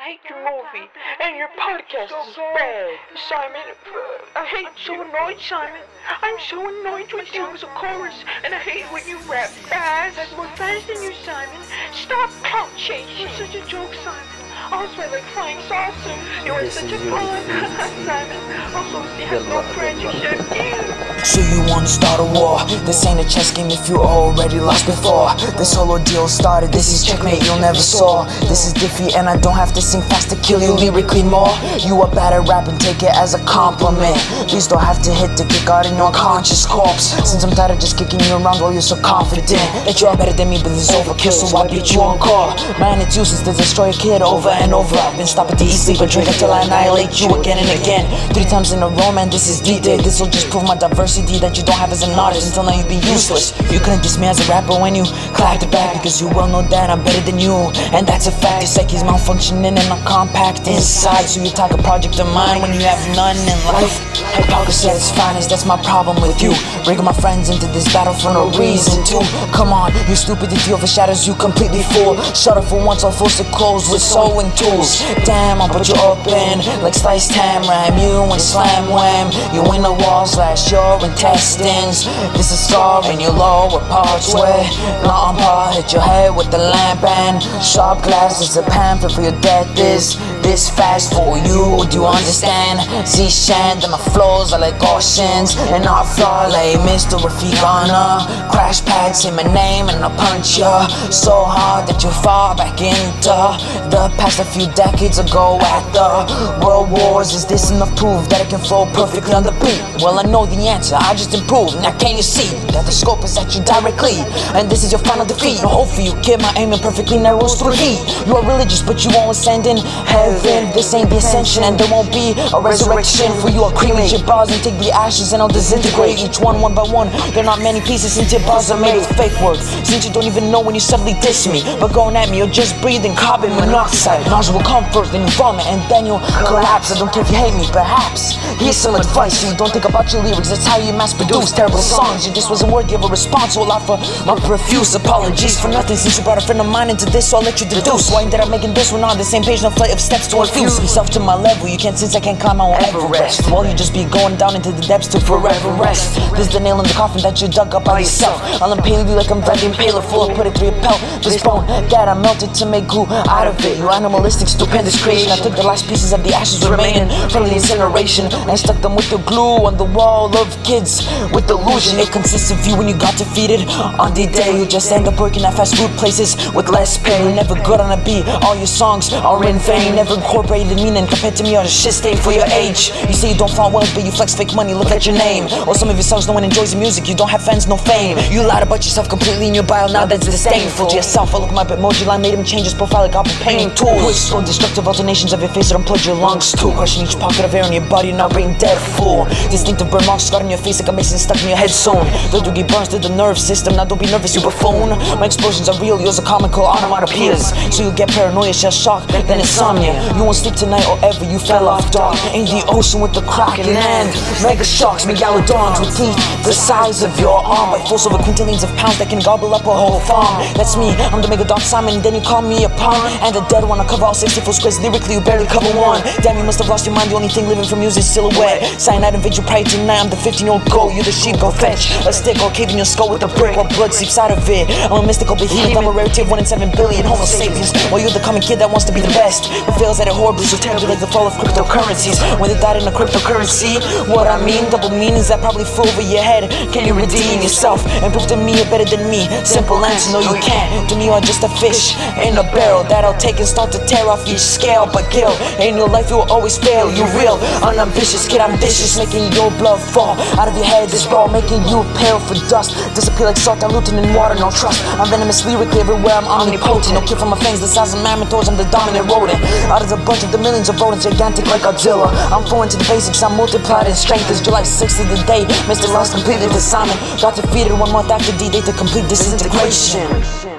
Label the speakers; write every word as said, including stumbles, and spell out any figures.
Speaker 1: I hate your movie, and your podcast is bad. Simon, uh, I hate so annoyed, Simon. I'm so annoyed with you as a chorus, and I hate when you rap fast. I'm more fast than you, Simon. Stop clout chasing. You're such a joke, Simon. Also, I like flying saucer. You are such a fun, Simon. Also, she has no friends except you.
Speaker 2: So you wanna start a war? This ain't a chess game if you already lost before. This whole ordeal started, this is checkmate you'll never saw. This is Diffie and I don't have to sing fast to kill you lyrically more. You are bad at rapping, take it as a compliment. Please don't have to hit the kick out in your unconscious corpse. Since I'm tired of just kicking you around while you're so confident that you are better than me, but this is overkill, so I beat you on call. Man, it's useless to destroy a kid over and over. I've been stopping to eat, sleep, and drink until I annihilate you again and again. Three times in a row, man, this is D-Day. This'll just prove my diversity that you don't have as an artist. Until now you'd be useless. You couldn't diss me as a rapper when you clapped it back, because you well know that I'm better than you, and that's a fact. Your psyche's malfunctioning and I'm compact inside, so you talk a project of mine when you have none in life. Hypocrisy at its finest, that's my problem with you. Bringing my friends into this battle for no reason to. Come on, your stupidity overshadows you completely, fool. Shut up for once, I'll force it closed with sewing tools. Damn, I'll put you open like sliced ham ram. You and slam wham, you in the wall slash your intestines. This is scar in your lower parts where not on par, hit your head with the lamp and sharp glasses. A pamphlet for your death is this fast for you, do you understand? Z-Shan, then my flows are like oceans and not flaw like Mister Rafigana. Crash pad, say my name and I'll punch ya so hard that you fall back into the past a few decades ago at the World Wars. Is this enough proof that I can flow perfectly on the beat? Well, I know the answer, I just improved. Now can you see that the scope is at you directly, and this is your final defeat? No hope for you, kid, my aiming perfectly narrows through heat. You are religious but you won't ascend in heaven. This ain't the ascension and there won't be a resurrection. For you I'll cremate your bars and take the ashes and I'll disintegrate each one one by one. There are not many pieces since your bars are made with fake work. Since you don't even know when you suddenly diss me, but going at me you're just breathing carbon monoxide. Nausea will come first, then you vomit, and then you'll collapse. I don't care if you hate me, perhaps here's some advice. You don't think about your lyrics, that's how you mass produce terrible songs. You just wasn't worthy of a response, so I'll offer my profuse apologies for nothing. Since you brought a friend of mine into this, so I'll let you deduce why that I'm making this one on the same page, no flight of steps to infuse yourself to my level. You can't, since I can't climb Mount Everest. Well, you just be going down into the depths to forever rest. This is the nail in the coffin that you dug up by yourself. I'll impale you like I'm Vladimir Impaler, full of put it through your pelt. This bone that I melted to make glue out of it. You animalistic, stupendous creation. I took the last pieces of the ashes remaining from the incineration and stuck them with the glue on the wall of kids with delusion. It consists of you when you got defeated on D-Day. You just end up working at fast food places with less pay. You're never good on a beat, all your songs are in vain. Never incorporated meaning, compared to me are the shit stain for your age. You say you don't fall well, but you flex fake money, look at your name. Or some of your songs, no one enjoys your music, you don't have fans, no fame. You lied about yourself completely in your bio, now that's disdainful to yourself. I look at my Bitmoji line, made him change his profile like Apple painting tools. So destructive alternations of your face that unplugged your lungs too. Crushing each pocket of air in your body, not brain dead, fool. Distinctive burn marks scarred on your face like a mason stuck in your head sewn. The doogie burns to the nerve system, now don't be nervous, you buffoon. My explosions are real, yours are comical onomatopoeias. So you get paranoia, shell shock, then insomnia. You won't sleep tonight or ever you fell off dark in the ocean with the kraken and mega sharks, megalodons with teeth the size of your arm, by force over quintillions of pounds that can gobble up a whole farm. That's me, I'm the mega dog Simon, and then you call me a pawn. And the dead one, I cover all sixty-four squares lyrically, you barely cover one. Damn, you must have lost your mind, the only thing living from you is your silhouette. Cyanide and vigil prior tonight, I'm the fifteen year old goat. You the sheep, go fetch a stick or cave in your skull with a brick while blood seeps out of it. I'm a mystical behemoth, I'm a rarity of one in seven billion homo sapiens. While you're the common kid that wants to be the best, but fails at it horribly, so terribly like the fall of cryptocurrencies. When they died in a cryptocurrency, what I mean, double meanings that probably flew over your head. Can you redeem yourself and prove to me you're better than me? Simple answer, no you can't. To me you're just a fish in a barrel that I'll take and start to tear off each scale. But Gil, in your life you will always fail. You real, unambitious kid, I'm vicious, making your blood fall out of your head. This raw, making you pale for dust, disappear like salt diluted in water, no trust. I'm venomous lyrically everywhere, I'm omnipotent. No kid from my fangs the size of mammoths, I'm the dominant rodent. Out of the bunch of the millions of rodents, gigantic like Godzilla. I'm foreign to the basics, I'm multiplied in strength. It's July sixth of the day, Mister Lost completely to Simon. Got defeated one month after D-Day to complete disintegration.